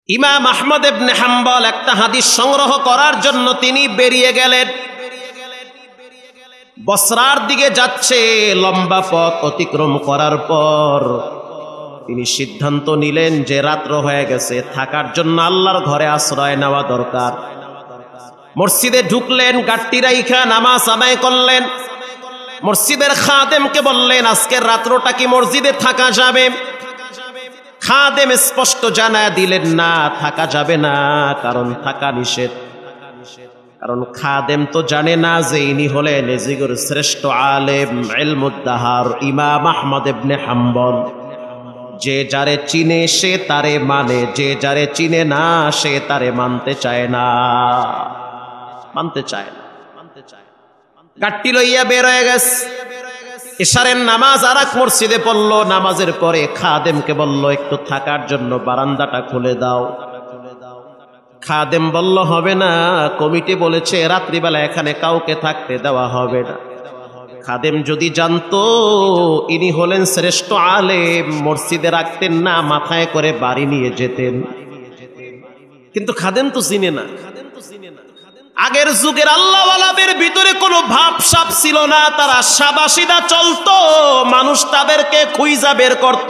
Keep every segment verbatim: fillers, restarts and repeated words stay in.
ইমাম আহমদ ইবনে হাম্বল একটা হাদিস সংগ্রহ করার জন্য তিনি বেরিয়ে গেলেন। বসরার দিকে যাচ্ছে। লম্বা পথ অতিক্রম করার পর তিনি সিদ্ধান্ত নিলেন যে রাত্র হয়ে গেছে, থাকার জন্য আল্লাহর ঘরে আশ্রয় নেওয়া দরকার। মসজিদে ঢুকলেন, গাট্টি রাইখা নামাজ আদায় করলেন। মসজিদের খাদেমকে বললেন, আজকের রাত্রটা কি মসজিদে থাকা যাবে? খাদেম স্পষ্ট জানায় দিলেন, না, থাকা যাবে না, কারণ থাকা নিষেধ। কারণ খাদেম তো জানে না যে ইনি হলেন এজিগুর শ্রেষ্ঠ আলেম ইলমুদ্দাহার ইমাম আহমদ ইবনে হাম্বল। যে যারে চিনে সে তারে মানে, যে যারে চিনে না সে তারে মানতে চায় না, মানতে চায় না। গাট্টি লইয়া বের হয়ে গেছে। ইশারের নামাজ আর এক মসজিদে পড়লো। নামাজের পরে খাদেমকে বলল, একটু থাকার জন্য বারান্দাটা খুলে দাও। খাদেম বলল, হবে না, কমিটি বলেছে রাত্রিবেলা এখানে কাউকে থাকতে দেওয়া হবে না। খাদেম যদি জানতো ইনি হলেন শ্রেষ্ঠ আলেম, মসজিদে রাখতেন না, মাথায় করে বাড়ি নিয়ে যেতেন। কিন্তু খাদেম তো চিনে না। আগের যুগের আল্লাহওয়ালাদের ভিতরে কোনো ভাবসাব ছিল না, তারা সাদাসিধা চলতো, মানুষ তাদেরকে খুঁজা বের করত।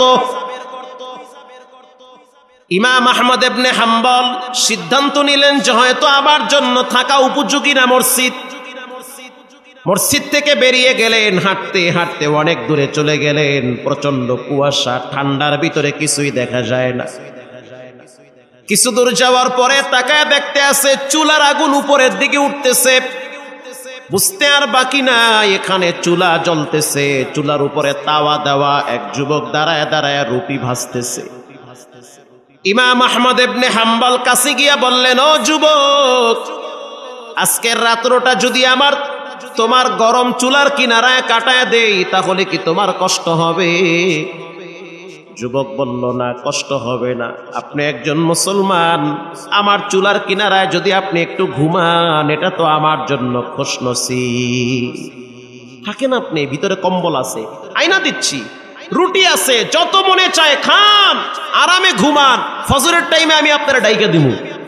ইমাম আহমদ ইবনে হাম্বল সিদ্ধান্ত নিলেন যে হয়তো আমার জন্য থাকা উপযোগী না মসজিদ। মসজিদ থেকে বেরিয়ে গেলেন, হাঁটতে হাঁটতে অনেক দূরে চলে গেলেন। প্রচন্ড কুয়াশা, ঠান্ডার ভিতরে কিছুই দেখা যায় না। কিছু দূর যাওয়ার পরে তাকায় দেখতে আছে চুলার আগুন উপরের দিকে উঠতেছে। বুঝতে আর বাকি না, এখানে চুলা জ্বলতেছে, চুলার উপরে তাওয়া দেওয়া, এক যুবক দাঁড়ায় দাঁড়ায় রুটি ভাজতেছে। ইমাম আহমদ ইবনে হাম্বল কাছে গিয়া বললেন, ও যুবক, আজকের রাত্রটা যদি আমার তোমার গরম চুলার কিনারায় কাটায় দেই তাহলে কি তোমার কষ্ট হবে? যুবক বলল, না, কষ্ট হবে না। আপনি একজন মুসলমান, আমার চুলার কিনারায় যদি আপনি একটু ঘুমান, এটা তো আমার জন্য খুশনসিব। থাকেন আপনি, ভিতরে কম্বল আছে, আয়না দিচ্ছি, রুটি আছে, যত মনে চায় খান, আরামে ঘুমান, ফজরের টাইমে আমি আপনারা ডাইকা দিব।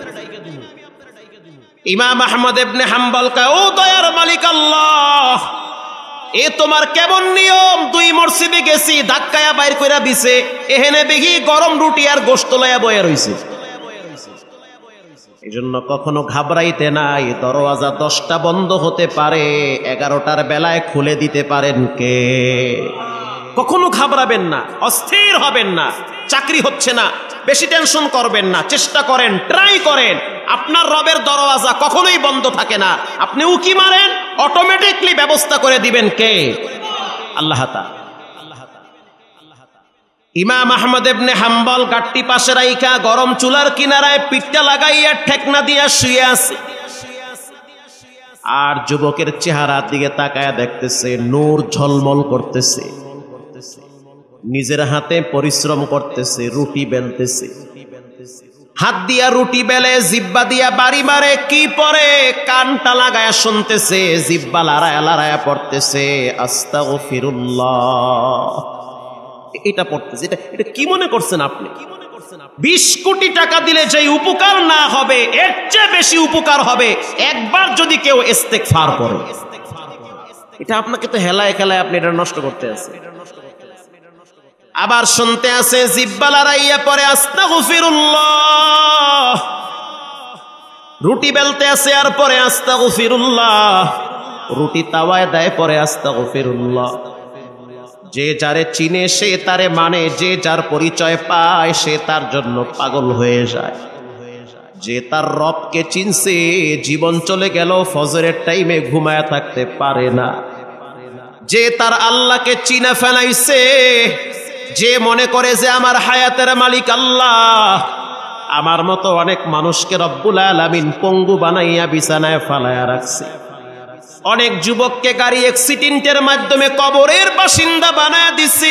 ইমাম আহমদ ইবনে হাম্বল কয়, ও দয়ার মালিক আল্লাহ, এ তোমার কেমন নিয়ম? দুই মসজিদে গেছি, ধাক্কায়া বাইর কইরা দিছে, এহেনে দেখি গরম রুটি আর গোশত লইয়া বইয়া রইছে। এই জন্য কখনো ঘাবড়াইতে নাই। দরওয়াজা দশটা বন্ধ হতে পারে, এগারোটার বেলায় খুলে দিতে পারেন কে? কখনো ঘাবড়াবেন না, অস্থির হবেন না। চাকরি হচ্ছে না, বেশি টেনশন করবেন না, চেষ্টা করেন, ট্রাই করেন। আপনার রবের দরওয়াজা কখনোই বন্ধ থাকে না। আপনি উকি মারেন, অটোমেটিকলি ব্যবস্থা করে দিবেন কে? আল্লাহ তাআলা। ইমাম আহমদ ইবনে হাম্বল গাট্টি পাশে রাইখা গরম চুলার কিনারায় পিঠটা লাগাইয়া ঠেকনা দিয়া শুয়ে আছে। আর যুবকের চেহারার দিকে তাকায়া দেখতেছে, নূর ঝলমল করতেছে, নিজের হাতে পরিশ্রম করতেছে, রুটি বেলতেছে। হাত দিয়া রুটি বেলে, জিব্বা দিয়া বাড়ি মারে, কি পরে কানটা লাগায়া শুনতেছে, জিব্বা লড়ায়া লড়ায়া পড়তেছে আস্তাগফিরুল্লাহ। এটা পড়তেছে। এটা এটা কি মনে করছেন আপনি? বিশ কোটি টাকা দিলে যে উপকার না হবে, এর চেয়ে বেশি উপকার হবে একবার যদি কেউ ইস্তেগফার করে। এটা আপনাকে তো হেলায় খেলায় আপনি এটা নষ্ট করতে আছে। আবার শুনতে আছে, জিব্বা লড়াইয়া পরে আস্তাগফিরুল্লাহ। রুটি বেলতে আছে আর পরে আস্তাগফিরুল্লাহ। রুটি তাওয়ায় দেয়, পরে আস্তাগফিরুল্লাহ। যে যারে চিনে সে তারে মানে, যে যার পরিচয় পায় সে তার জন্য পাগল হয়ে যায়। যে তার রবকে চিনছে, জীবন চলে গেল ফজরের টাইমে ঘুমায়া থাকতে পারে না। যে তার আল্লাহকে চিনে ফেলাইছে, যে মনে করে যে আমার হায়াতের মালিক আল্লাহ, আমার মতো অনেক মানুষকে রব্বুল আলামিন পঙ্গু বানাইয়া বিছানায় ফালাইয়া রাখছে। অনেক যুবককে গাড়ি অ্যাক্সিডেন্টের মাধ্যমে কবরের বাসিন্দা বানায় দিছি।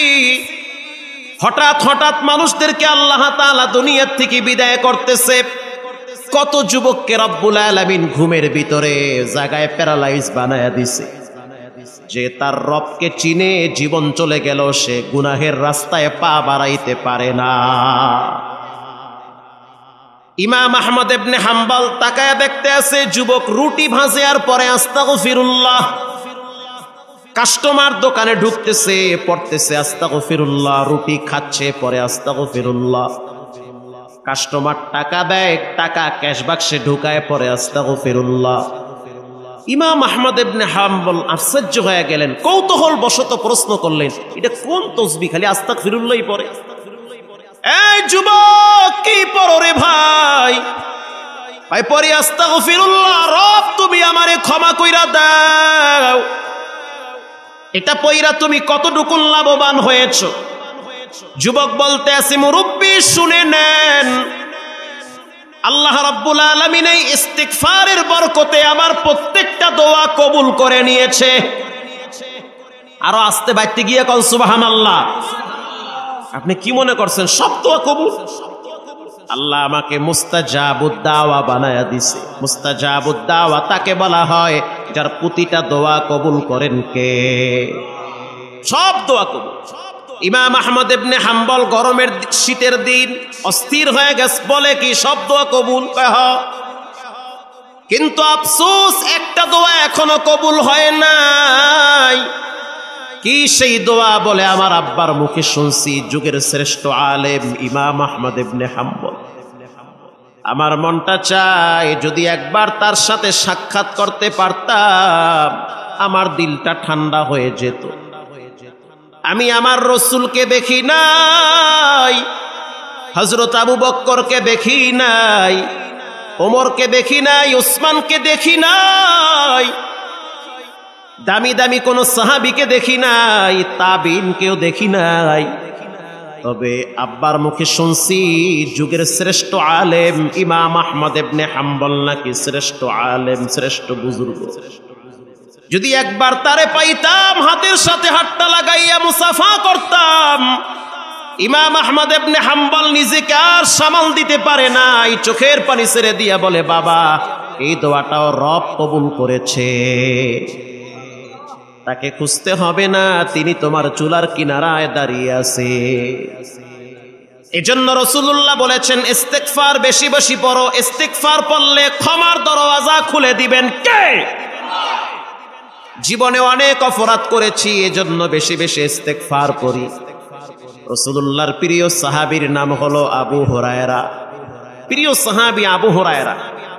হঠাৎ হঠাৎ মানুষদেরকে আল্লাহ তাআলা দুনিয়ার থেকে বিদায় করতেছে। কত যুবককে রব্বুল আলামিন ঘুমের ভিতরে জায়গায় প্যারালাইজ বানায়া দিছে। যে তার রবকে চিনে, জীবন চলে গেল, সে গুনাহের রাস্তায় পা বাড়াইতে পারে না। ইমাম আহমদ ইবনে হাম্বল তাকায়া দেখতে আছে যুবক রুটি ভাজে আর পরে আস্তাগফিরুল্লাহ। কাস্টমার দোকানে ঢুকতেছে, পড়তেছে আস্তাগফিরুল্লাহ, রুটি খাচ্ছে পরে আস্তাগফিরুল্লাহ। কাস্টমার টাকা দেয়, টাকা ক্যাশ বাক্সে ঢুকায় পরে আস্তাগফিরুল্লাহ। ইমাম আহমদ ইবনে হাম্বল আশ্চর্য হয়ে গেলেন, কৌতূহল বশত প্রশ্ন করলেন, এটা কোন তসবিহ খালি আস্তাগফিরুল্লাহই পড়ে? এই যুবক কি পড়ো রে ভাই? ভাই পরে আস্তাগফিরুল্লাহ, রব তুমি আমারে ক্ষমা কইরা দাও। এটা পয়রা তুমি কতটুকু লাভবান হয়েছো? যুবক বলতে আছে, মুরব্বি শুনে নেন, আল্লাহ রাব্বুল আলামিন এই ইস্তিগফারের বরকতে আমার প্রত্যেকটা দোয়া কবুল করে নিয়েছে। আরো আস্তে বাইতে গিয়ে কল সুবহানাল্লাহ। আপনি কি মনে করছেন সব দোয়া কবুল? আল্লাহ আমাকে মুস্তাজাবুদ দাওয়া বানায়া দিছে। মুস্তাজাবুদ দাওয়া তাকে বলা হয় যার প্রতিটা দোয়া কবুল করেন কে? সব দোয়া কবুল। ইমাম আহমদ ইবনে হাম্বল গরমের শীতের দিন অস্থির হয়ে গেছে, বলে কি সব দোয়া কবুল? কিন্তু আফসোস একটা দোয়া এখনো কবুল হয় নাই। কি সেই দোয়া? বলে আমার আব্বার মুখে শুনছি, যুগের শ্রেষ্ঠ আলেম ইমাম আহমদ ইবনে হাম্বল। আমার মনটা চায় যদি একবার তার সাথে সাক্ষাৎ করতে পারতাম, আমার দিলটা ঠান্ডা হয়ে যেত। আমি আমার রসুলকে দেখি নাই, হযরত আবু বকরকে দেখি নাই, ওমরকে দেখি নাই, উসমানকে দেখি নাই, দামি দামি কোন সাহাবীকে দেখি নাই, তাবিনকেও দেখি নাই। তবে আব্বার মুখে শুনছি যুগের শ্রেষ্ঠ আলেম ইমাম আহমদ ইবনে হাম্বল নাকি শ্রেষ্ঠ আলেম, শ্রেষ্ঠ বুজুর্গ। যদি একবার তারে পাইতাম, হাতের সাথে হাতটা লাগাইয়া মুসাফা করতাম। ইমাম আহমদ ইবনে হাম্বল নিজেকে আর সামাল দিতে পারে নাই, চোখের পানি ছেড়ে দিয়া বলে, বাবা এই দোয়াটাও রব কবুল করেছে, তাকে খুঁজতে হবে না, তিনি তোমার চুলার কিনারায় দাঁড়িয়ে আছে। এজন্য রাসূলুল্লাহ বলেছেন, ইস্তিগফার বেশি বেশি পড়ো। ইস্তিগফার পড়লে ক্ষমার দরওয়াজা খুলে দিবেন কে? জীবনে অনেক অপরাধ করেছি, এজন্য বেশি বেশি ইস্তিগফার করি। রাসূলুল্লাহর প্রিয় সাহাবীর নাম হলো আবু হুরায়রা। প্রিয় সাহাবী আবু হুরায়রা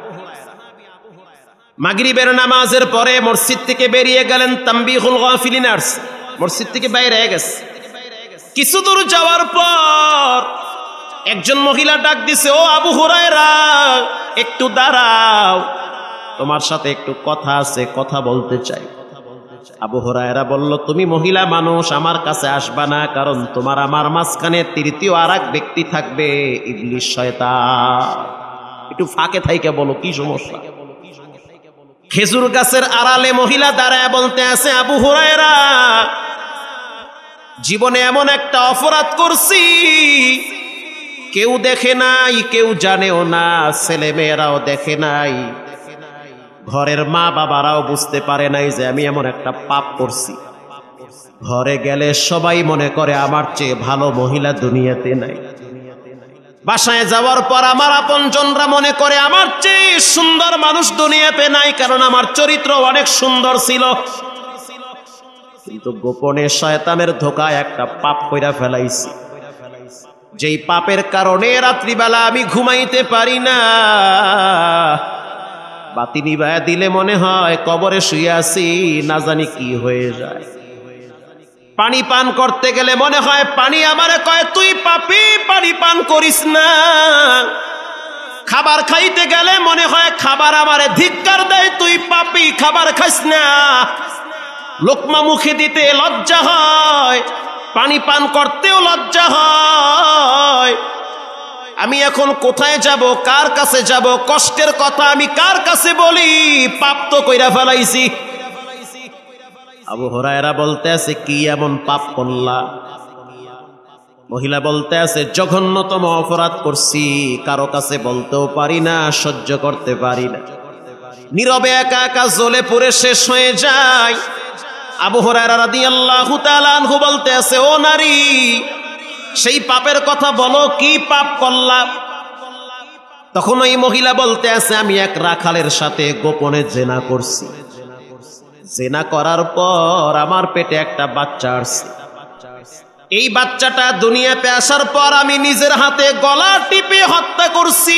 মাগরিবের নামাজের পরে মসজিদ থেকে বেরিয়ে গেলেন, তানবীহুল গাফিলিন আসছে, মসজিদ থেকে বাইরে গেছে। কিছু দূর যাওয়ার পর একজন মহিলা ডাক দিছে, ও আবু হুরায়রা একটু দাঁড়াও, তোমার সাথে একটু কথা আছে, কথা বলতে চাই। আবু হুরায়রা বলল, তুমি মহিলা মানুষ, আমার কাছে আসবা না, কারণ তোমার আমার মাঝখানে তৃতীয় আর এক ব্যক্তি থাকবে, ইবলিস শয়তান। একটু ফাঁকে থাইকে বলো কি সমস্যা? খেজুর গাছের আড়ালে মহিলা দাঁড়ায় বলতে আছে, আবু হুরায়রা জীবনে এমন একটা অপরাধ করছি, কেউ দেখে নাই, কেউ জানেও না, ছেলে মেয়েরাও দেখে নাই, ঘরের মা বাবারাও বুঝতে পারে নাই যে আমি এমন একটা পাপ করছি। ঘরে গেলে সবাই মনে করে আমার চেয়ে ভালো মহিলা দুনিয়াতে নাই। বাসায় যাওয়ার পর আমার আপনজনরা মনে করে আমার চেয়ে সুন্দর মানুষ দুনিয়াতে নাই, কারণ আমার চরিত্র অনেক সুন্দর ছিল। কিন্তু গোপনে শয়তানের ধোকায় একটা পাপ কইরা ফেলাইছি, যেই পাপের কারণে রাত্রিবেলা আমি ঘুমাইতে পারি না। বাতি নিভায়া দিলে মনে হয় কবরে শুয়ে আছি, না জানি কি হয়ে যায়। পানি পান করতে গেলে মনে হয় পানি আমারে কয় তুই পাপী, পানি পান করিস না। খাবার খাইতে গেলে মনে হয় খাবার আমারে ধিক্কার দেয়, তুই পাপী, খাবার খাইস না। লোকমা মুখে দিতে লজ্জা হয়, পানি পান করতেও লজ্জা হয়। আমি এখন কোথায় যাব, কার কাছে যাব, কষ্টের কথা আমি কার কাছে বলি, পাপ তো কইরা ফেলাইছি। আবু হুরায়রা বলতে আছে, কি এমন পাপ করলা? মহিলা বলতে আছে, জঘন্যতম অপরাধ করছি, কারো কাছে বলতেও পারি না, সহ্য করতে পারি না, নীরবে একা একা জ্বলে পুড়ে শেষ হয়ে যায়। আবু হুরায়রা রাদিয়াল্লাহু তাআলা আনহু বলতে আছে, ও নারী, সেই পাপের কথা বলো, কি পাপ করলা? তখন ওই মহিলা বলতে আছে, আমি এক রাখালের সাথে গোপনে জেনা করছি। জেনা করার পর আমার পেটে একটা বাচ্চা আসছে। এই বাচ্চাটা দুনিয়াতে আসার পর আমি নিজের হাতে গলা টিপে হত্যা করছি।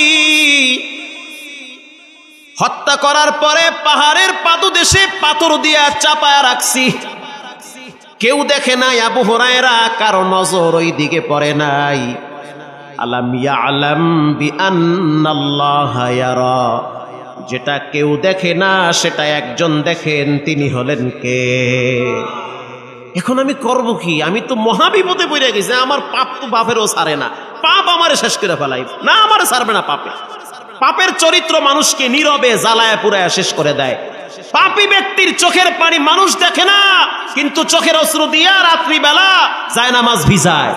হত্যা করার পরে পাহাড়ের পাদদেশে পাথর দিয়া চাপায়া রাখছি। কেউ দেখে নাই আবু হুরায়রা, কারো নজর ওই দিকে পড়ে নাই। আলাম ইয়ালাম বিআন্নাল্লাহা ইয়ারা, যেটা কেউ দেখে না সেটা একজন দেখেন, তিনি হলেন কে? এখন আমি করব কি? আমি তো মহাবিপদে পড়ে গেছি। আমার পাপ তো বাপেরও ছাড়ে না, পাপ আমারে শেষ করে ফেলাই না, আমারে ছাড়বে না পাপে। পাপের চরিত্র মানুষকে নীরবে জ্বালায় পুরায় শেষ করে দেয়। পাপী ব্যক্তির চোখের পানি মানুষ দেখে না, কিন্তু চোখের অশ্রু দিয়া রাত্রিবেলা জায়নামাজ ভিজায়।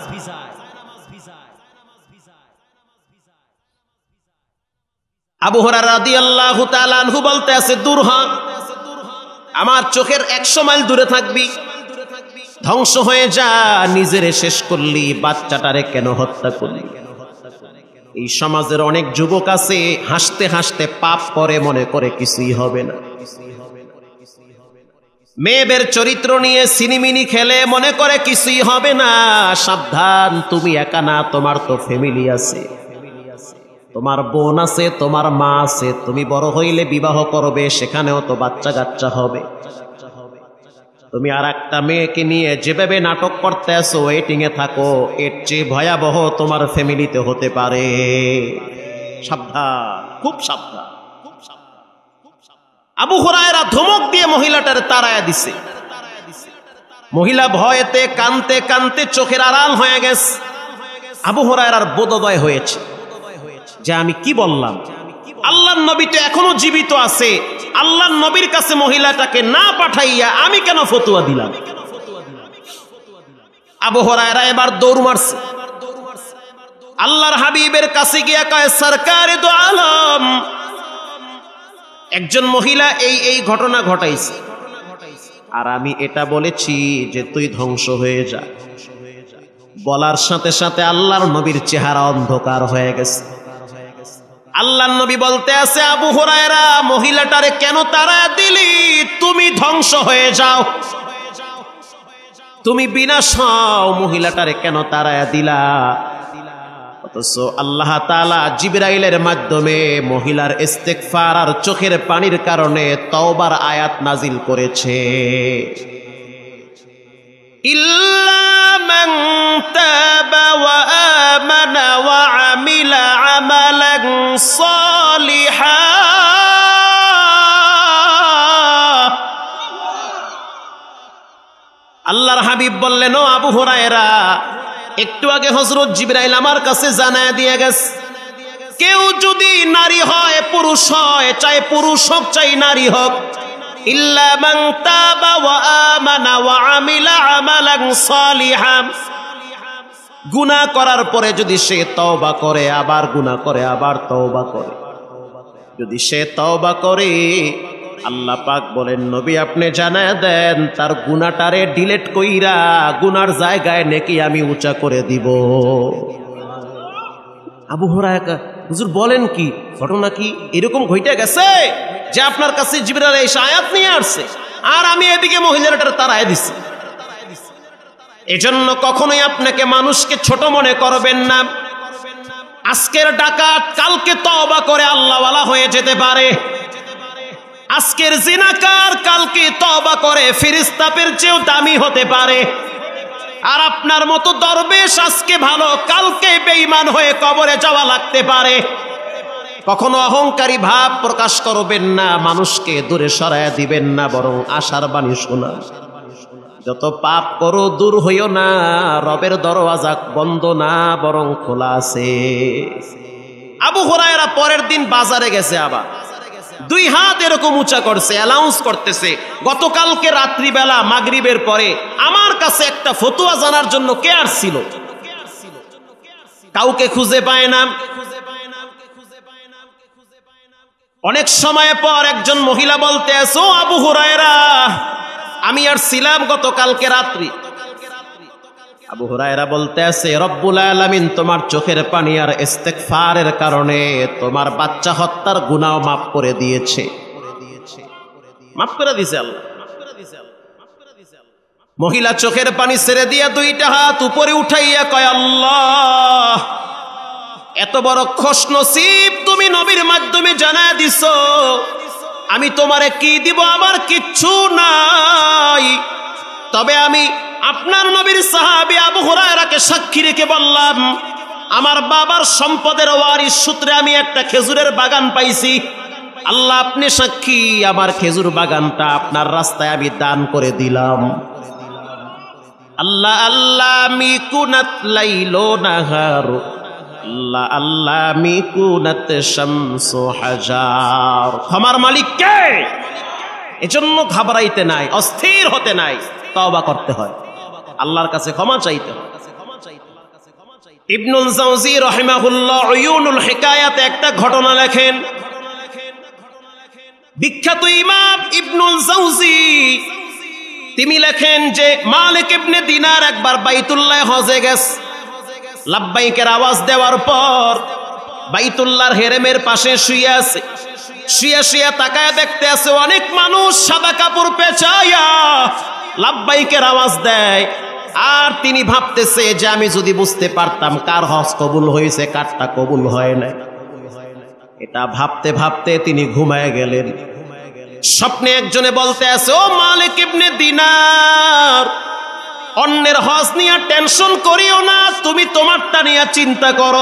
আবু হুরায়রা রাদিয়াল্লাহু তাআলা আনহু বলতে আছে, দূর হ, আমার চোখের একশো মাইল দূরে থাকবি, ধ্বংস হয়ে যা। নিজেরে শেষ করলি, বাচ্চাটারে কেন হত্যা করলি? এই সমাজের অনেক যুবক আছে হাসতে হাসতে পাপ করে, মনে করে কিছুই হবে না। মেয়েদের চরিত্র নিয়ে সিনিমিনি খেলে, মনে করে কিছুই হবে না। সাবধান, তুমি একা না, তোমার তো ফ্যামিলি আছে, তোমার বোন আছে, তোমার মা আছে। তুমি বড় হইলে বিবাহ করবে, সেখানেও তো বাচ্চা কাচ্চা হবে। তুমি আর একটা মেয়েকে নিয়ে যেভাবে নাটক করতে আসো, ওয়েটিং এ থাকো, এর চেয়ে ভয়াবহ তোমার ফ্যামিলিতে হতে পারে। সাবধান, খুব সাবধান। আবু হুরায়রা ধমক দিয়ে মহিলাটার তাড়ায়া দিছে। মহিলা ভয়েতে কানতে কানতে চোখের আড়াল হয়ে গেছে। আবু হুরায়রার বোধোদয় হয়েছে যে আমি কি বললাম। আল্লাহর নবী তো এখনো জীবিত আছে, আল্লাহর নবীর কাছে মহিলাটাকে না পাঠাইয়া আমি কেন ফতোয়া দিলাম? আবু হুরায়রা এবার দৌড় মারছে, আল্লাহর হাবিবের কাছে গিয়া কয়, সরকারে দো আলম, একজন মহিলা এই এই ঘটনা ঘটাইছে, আর আমি এটা বলেছি যে তুই ধ্বংস হয়ে যা। বলার সাথে সাথে আল্লাহর নবীর চেহারা অন্ধকার হয়ে গেছে। আল্লাহর নবী বলতে আছে, আবু হুরায়রা, মহিলাটারে কেন তাড়া দিলি? তুমি ধ্বংস হয়ে যাও, তুমি বিনাশ হও, মহিলাটারে কেন তাড়া দিলা? অথচ আল্লাহ তাআলা জিবরাইলের মাধ্যমে মহিলার ইস্তেগফার আর চোখের পানির কারণে তওবার আয়াত নাজিল করেছে। ইল্লা মান তাবা ওয়া আমানা ওয়া আমিলা আমালান সালিহা, আল্লাহর হাবিব বললেন, ও আবু হুরায়রা, একটু আগে হযরত জিবরাইল আমার কাছে জানায় দিয়ে গেছে, কেউ যদি নারী হয় পুরুষ হয়, চাই পুরুষ হোক চাই নারী হোক, ইল্লা মান তাবা ওয়া আমানা ওয়া আমিলা আমালান সালিহা, গুনাহ করার পরে যদি সে তওবা করে, আবার গুনাহ করে, আবার তওবা করে, যদি সে তওবা করে, আল্লাহ পাক বলেন, নবী আপনি জানায় দেন তার গুনাহটারে ডিলিট কইরা গুনার জায়গায় নেকি আমি উঁচা করে দিব। আবু হুরায়রা, হুজুর বলেন কি, ঘটনা কি এরকম ঘটে গেছে যে আপনার কাছে জিবরাইল এসে আয়াত নিয়ে আসছে, আর আমি এদিকে মহিলাটার তাড়ায় দিছি? এজন্য কখনোই আপনাকে মানুষকে ছোট মনে করবেন না। আজকের ডাকাত কালকে তওবা করে আল্লাহওয়ালা হয়ে যেতে পারে। আজকের জিনাকার কালকে তওবা করে ফেরেশতাদের চেয়েও দামি হতে পারে। আর আপনার মতো দরবেশ আজকে ভালো, কালকে বেঈমান হয়ে কবরে যাওয়া লাগতে পারে। কখনো অহংকারী ভাব প্রকাশ করবেন না, মানুষকে দূরে সরায়া দিবেন না, বরং আশার বাণী শোনা। যত পাপ করো দূর হইও না, রবের দরওয়াজা বন্ধ না, বরং খোলা আছে। আবু হুরায়রা পরের দিন বাজারে গেছে, আবার দুই হাত এরকম উঁচা করছে, অ্যানাউন্স করতেছে, গতকালকে রাত্রিবেলা মাগরিবের পরে আমার কাছে একটা ফতোয়া জানার জন্য কে আসছিল, কাউকে খুঁজে পায় না। অনেক সময় পর একজন মহিলা বলতে আছে, ও আবু হুরায়রা, আমি আর ছিলাম গতকালকে রাত্রি, আবু হুরায়রা বলতে আছে, রব্বুল আলামিন তোমার চোখের পানি আর ইস্তেগফারের কারণে তোমার বাচ্চা হত্যার গুনাহ মাফ করে দিয়েছে। মাফ করে দিয়েছে আল্লাহ। মহিলা চোখের পানি ছেড়ে দিয়া দুইটা হাত উপরে উঠাইয়া কয়, আল্লাহ, এত বড় খুশনসিব তুমি নবীর মাধ্যমে জানায় দিছো, আমি তোমারে কি দিব? আমার কিচ্ছু নাই, তবে আমি আপনার নবীর সাহাবী আবু হুরায়রাকে সাক্ষী রেখে বললাম, আমার বাবার সম্পদের ওয়ারিশ সূত্রে আমি একটা খেজুরের বাগান পাইছি। আল্লাহ আপনি সাক্ষী, আমার খেজুর বাগানটা আপনার রাস্তায় আমি দান করে দিলাম। আল্লাহ আল্লাহ মিকুনাত লাইলো নাহারু, আল্লাহ আল্লাহ মিকুনাত শামসু হাজার। ক্ষমার মালিক কে? এজন্য ঘাবড়াইতে নাই, অস্থির হতে নাই, তওবা করতে হয়, আল্লাহর কাছে ক্ষমা চাইতে হয়। ইবনুল জাওজি রাহিমাহুল্লাহ উয়ুনুল হিকায়াতে একটা ঘটনা লেখেন। বিখ্যাত ইমাম ইবনুল জাওজি তিনি লেখেন যে মালিক ইবনে দিনার একবার বাইতুল্লাহ হজে গেছে। লাব্বাইকের আওয়াজ দেওয়ার পর বাইতুল্লাহর হেরেমের পাশে শুয়ে আছে। শুয়ে শুয়ে তাকায় দেখতে আছে অনেক মানুষ সাদা কাপড় পেঁচাইয়া লাব্বাইকের আওয়াজ দেয়। আর তিনি ভাবতেছে যে আমি যদি বুঝতে পারতাম কার হজ কবুল হয়েছে কারটা কবুল হয় না। এটা ভাবতে ভাবতে তিনি ঘুমায় গেলেন। স্বপ্নে একজনে বলতে আছে, ও মালিক ইবনে দিনার, অন্যের হজ নিয়ে টেনশন করিও না, তুমি তোমারটা নিয়ে চিন্তা করো।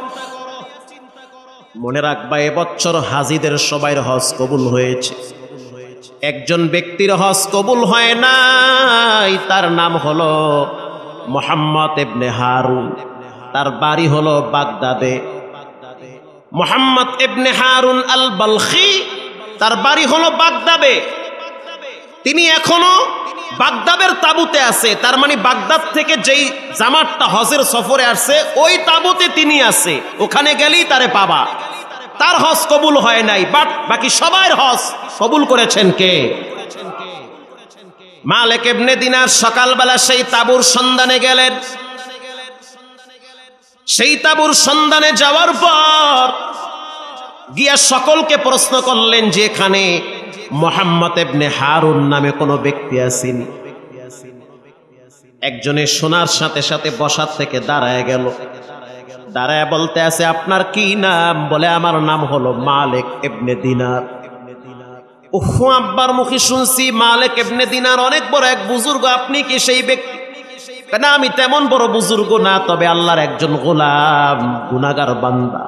মনে রাখবা এবছর হাজিদের সবাইর হজ কবুল হয়েছে, একজন ব্যক্তির হজ কবুল হয় নাই, তার নাম হলো মুহাম্মদ ইবনে হারুন, তার বাড়ি হলো বাগদাদে। Muhammad ibn Harun al Balkhi, তার বাড়ি হলো বাগদাদে। তিনি এখনো বাগদাদের তাঁবুতে আছে, তার মানে বাগদাদ থেকে যেই জামাতটা হজের সফরে আসছে ওই তাঁবুতে তিনি আছে, ওখানে গেলেই তারে পাবা। তার হজ কবুল হয় নাই, বাট বাকি সবার হজ কবুল করেছেন কে? মালিক ইবনে দিনার সকালবেলা সেই তাঁবুর সন্ধানে গেলেন। সেই তাঁবুর সন্ধানে যাওয়ার পর গিয়া সকলকে প্রশ্ন করলেন যে এখানে মুহাম্মদ ইবনে হারুন নামে কোনো ব্যক্তি আসেনি। একজনে শোনার সাথে সাথে বসার থেকে দাঁড়ায় গেল। দাঁড়ায় বলতে আছে, আপনার কি নাম? বলে, আমার নাম হলো মালিক ইবনে দিনার। উহ, আব্বার মুখে শুনছি মালিক ইবনে দিনার অনেক বড় এক বুজুর্গ, আপনি কি সেই ব্যক্তি? না, আমি তেমন বড় বুজুর্গ না, তবে আল্লাহর একজন গোলাম, গুনাহগার বান্দা।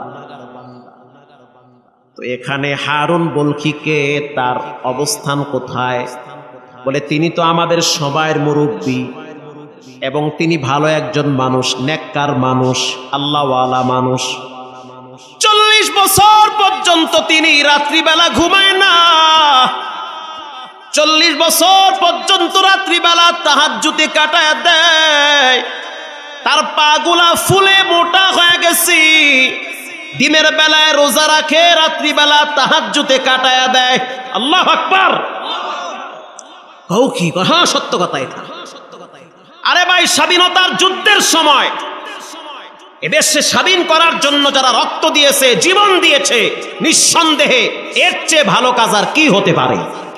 তো এখানে হারুন বলখিকে তার অবস্থান কোথায়? বলে, তিনি তো আমাদের সবার মুরব্বী এবং তিনি ভালো একজন মানুষ, নেককার মানুষ, আল্লাহওয়ালা মানুষ। চল্লিশ বছর পর্যন্ত তিনি রাত্রিবেলা ঘুমায় না। চল্লিশ বছর পর্যন্ত রাত্রিবেলা তাহাজ্জুদে কাটায় দেয়। তার পাগুলা ফুলে মোটা হয়ে গেছে। দিনের বেলায় রোজা রাখে, রাত্রিবেলা তাহাজ্জুদে কাটায় দেয়। আল্লাহু আকবার। কও কি? হ্যাঁ, সত্য কথা এটা। আরে ভাই, স্বাধীনতার যুদ্ধের সময় এদেশে স্বাধীন করার জন্য যারা রক্ত দিয়েছে, জীবন দিয়েছে, নিঃসন্দেহে এর চেয়ে ভালো কাজ আর কি হতে পারে?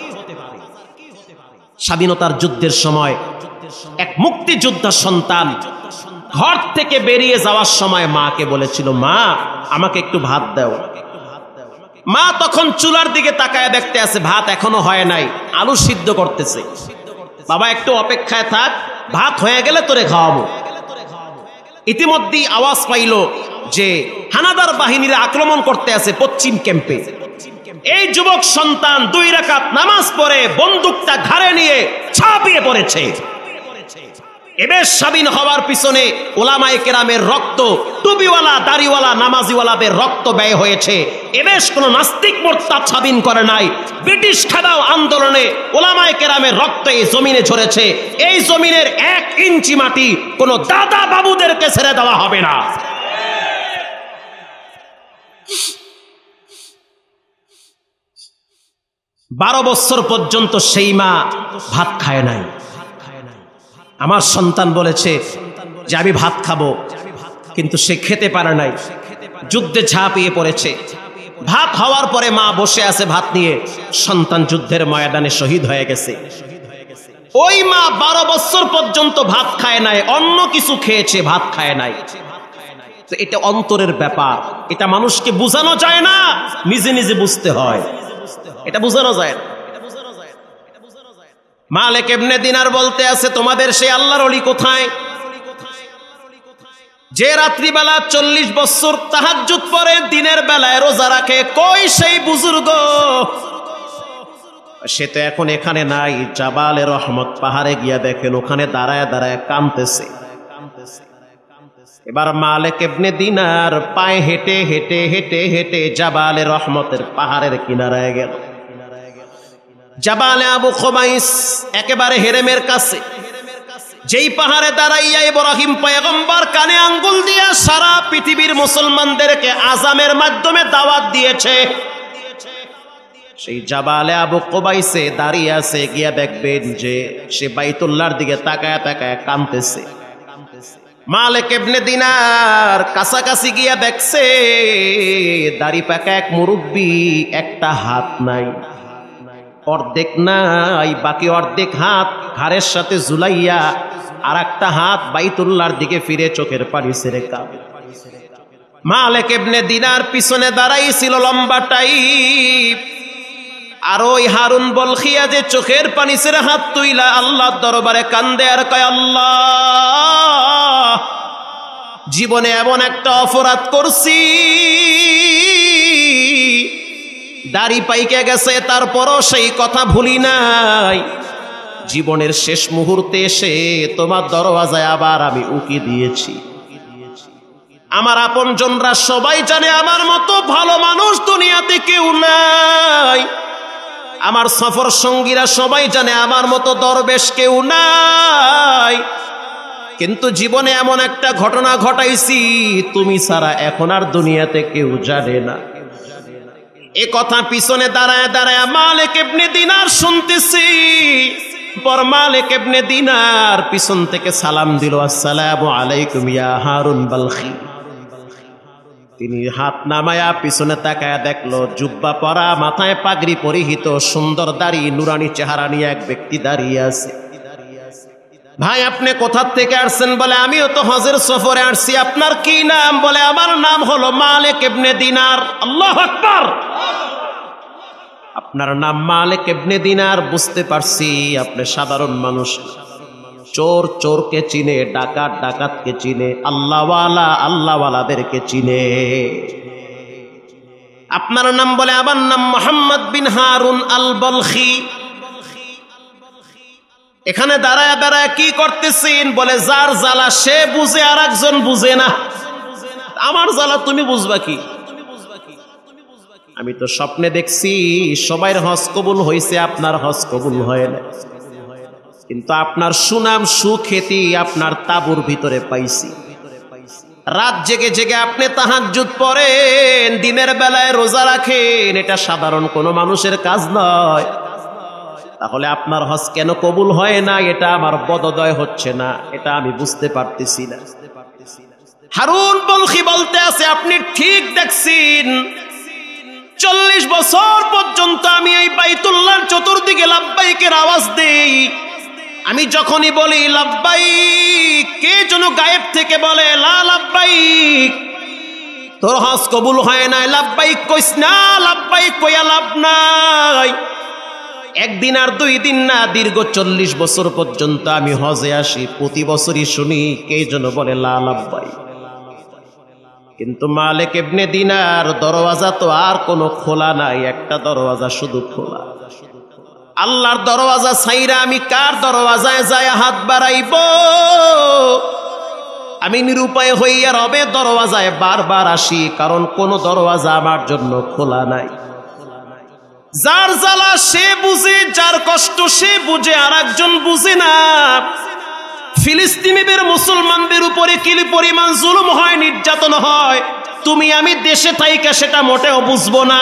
স্বাধীনতার যুদ্ধের সময় এক মুক্তিযোদ্ধা সন্তান ঘর থেকে বেরিয়ে যাওয়ার সময় মাকে বলেছিল, মা আমাকে একটু ভাত দাও। মা তখন চুলার দিকে তাকায় দেখতে আছে ভাত এখনো হয় নাই, আলু সিদ্ধ করতেছে। বাবা একটু অপেক্ষায় থাক, ভাত হয়ে গেলে তোরে খাওয়াবো। ইতিমধ্যেই আওয়াজ পাইল যে হানাদার বাহিনীরা আক্রমণ করতে আছে পশ্চিম ক্যাম্পে। এই যুবক সন্তান দুই রাকাত নামাজ পড়ে বন্দুকটা ঘাড়ে নিয়ে ঝাঁপিয়ে পড়েছে। এবেশ স্বাধীন হওয়ার পিছনে ওলামায়ে কেরামের রক্ত, টুপিওয়ালা দাড়িওয়ালা নামাজিওয়ালাদের রক্ত ব্যয় হয়েছে। এবেশ কোন নাস্তিক মোরতাদ স্বাধীন করে নাই। ব্রিটিশ খেদাও আন্দোলনে ওলামায়ে কেরামের রক্ত এই জমিনে ঝরেছে। এই জমিনের এক ইঞ্চি মাটি কোন দাদা বাবুদেরকে ছেড়ে দেওয়া হবে না। বারো বছর পর্যন্ত সেই মা ভাত খায় নাই। আমার সন্তান বলেছে, যে আমি ভাত খাবো, কিন্তু সে খেতে পারে নাই, যুদ্ধে ঝাঁপিয়ে পড়েছে। ভাত হওয়ার পরে মা বসে আছে ভাত নিয়ে, সন্তান যুদ্ধের ময়দানে শহীদ হয়ে গেছে। ওই মা বারো বছর পর্যন্ত ভাত খায় নাই, অন্য কিছু খেয়েছে, ভাত খায় নাই। তো এটা অন্তরের ব্যাপার, এটা মানুষকে বোঝানো যায় না, নিজে নিজে বুঝতে হয়, এটা বোঝানো যায় না। মালিক ইবনে দিনার বলতে আছে, তোমাদের সেই আল্লাহর ওলি কোথায়, যে রাত্রিবেলা চল্লিশ বছর তাহাজ্জুদ পড়ে, দিনের বেলায় রোজা রাখে, কই সেই বুজুর্গ? সে তো এখন এখানে নাই। জাবালে রহমত পাহাড়ে গিয়া দেখেন, ওখানে দাঁড়ায় দাঁড়ায় কাঁদতেছে। এবার মালিক ইবনে দিনার পায়ে হেঁটে হেঁটে হেঁটে হেঁটে জাবালে রহমতের পাহাড়ের কিনারায় গেল। জাবালে আবু খুবাইস একেবারে হেরেমের কাছে, যেই পাহাড়ে দাঁড়াইয়া ইব্রাহিম পয়গম্বর কানে আঙ্গুল দিয়া সারা পৃথিবীর মুসলমানদেরকে আযামের মাধ্যমে দাওয়াত দিয়েছে, সেই জাবালে আবু কুবাইসে দাঁড়িয়ে আছে। গিয়া দেখবেন যে সে বাইতুল্লাহর দিকে তাকায় তাকায় কাঁদতেছে। মালিক ইবনে দিনার কাছাকাছি গিয়া দেখছে দাড়ি পাকা এক মুরব্বী, একটা হাত নাই, অর্ধেক নাই, বাকি অর্ধেক হাত ঘাড়ের সাথে ঝুলাইয়া, আর একটা হাত বাইতুল্লাহর দিকে ফিরে চোখের পানি ছেড়ে কাঁদে। মালিক ইবনে দিনার পিছনে দাঁড়াইছিল লম্বাটাই, আর ওই হারুন বলখিয়া যে চোখের পানি ছেড়ে হাত তুইলা আল্লাহর দরবারে কান্দে আর কয়, আল্লাহ, জীবনে এমন একটা অপরাধ করছি, দাড়ি পাইকে গেছে, তারপরও সেই কথা ভুলি নাই। জীবনের শেষ মুহূর্তে এসে তোমার দরওয়াজায় আবার আমি উকি দিয়েছি। আমার আপনজনরা সবাই জানে আমার মতো ভালো মানুষ দুনিয়াতে কেউ নাই, আমার সফর সঙ্গীরা সবাই জানে আমার মতো দরবেশ কেউ নাই, কিন্তু জীবনে এমন একটা ঘটনা ঘটাইছি তুমি ছাড়া এখন আর দুনিয়াতে কেউ জানে না। এ কথা পিছনে দাঁড়ায় দাঁড়ায় মালিক ইবনে দিনার শুনতেছি। পর মালিক ইবনে দিনার পিছন থেকে সালাম দিল, আসসালামু আলাইকুম ইয়া হারুন বালখি। তিনি হাত নামায়া পিছনে তাকায়া দেখলো জুব্বা পরা, মাথায় পাগড়ি পরিহিত, সুন্দর দাড়ি, নুরানি চেহারা নিয়ে এক ব্যক্তি দাঁড়িয়ে আছে। ভাই, আপনি কোথা থেকে আসছেন? বলে, আমিও তো হজের সফরে আসছি। আপনার কি নাম? বলে, আমার নাম হলো মালিক ইবনে দিনার। আল্লাহু আকবার। আপনার নাম মালিক ইবনে দিনার, বুঝতে পারছি আপনি সাধারণ মানুষ। চোর চোরকে চিনে, ডাকাত ডাকাতকে চিনে, আল্লাহওয়ালা আল্লাহওয়ালাদেরকে চিনে। আপনার নাম? বলে, আমার নাম মোহাম্মদ বিন হারুন আল বলখি। এখানে দাঁড়ায় দাঁড়ায় কি করতেছেন? বলে, যার জ্বালা সে বুঝে আর একজন বুঝে না। আমার জ্বালা তুমি বুঝবা কি? আমি তো স্বপ্নে দেখছি সবাইয়ের হজ কবুল হয়েছে, আপনার হজ কবুল হয় না। কিন্তু আপনার সুনাম সুখ্যাতি আপনার তাবুর ভিতরে পাইছি। রাত জেগে জেগে আপনি তাহাজ্জুদ পড়েন, দিনের বেলায় রোজা রাখেন, এটা সাধারণ কোনো মানুষের কাজ নয়। তাহলে আপনার হজ কেন কবুল হয় না? এটা আমার বোধোদয় হচ্ছে না, এটা আমি বুঝতে পারতেছি না। হারুন বলখি বলতে আছে, আপনি ঠিক দেখছেন, চল্লিশ বছর পর্যন্ত আমি এই বাইতুল্লাহর চতুর্দিকে লাব্বাইকের আওয়াজ দেই। আমি যখনই বলি লাব্বাইক, কে যেন গায়েব থেকে বলে লা লাব্বাইক, তোর হজ কবুল হয় নাই, লাব্বাইক কইস না, লাব্বাইক কইয়া লাভ নাই। একদিন আর দুই দিন না, দীর্ঘ চল্লিশ বছর পর্যন্ত আমি হজে আসি, প্রতি বছরই শুনি কে যেন বলে লা লাব্বাইক। কিন্তু মালিক ইবনে দিনার দরওয়াজা তো আর কোনো খোলা নাই, একটা দরওয়াজা শুধু খোলা। আল্লাহর দরওয়াজা ছাইরা আমি কার দরওয়াজায় যায় হাত বাড়াইব? আমি নিরুপায় হইয়া রবে দরওয়াজায় বারবার আসি, কারণ কোন দরওয়াজা আমার জন্য খোলা নাই। যার জ্বালা সে বুঝে, যার কষ্ট সে বুঝে, আর একজন বুঝে না। ফিলিস্তিনিদের মুসলমানদের উপরে কি পরিমাণ জুলুম হয়, নির্যাতন হয়, তুমি আমি দেশে থাইকা সেটা মোটেও বুঝবো না।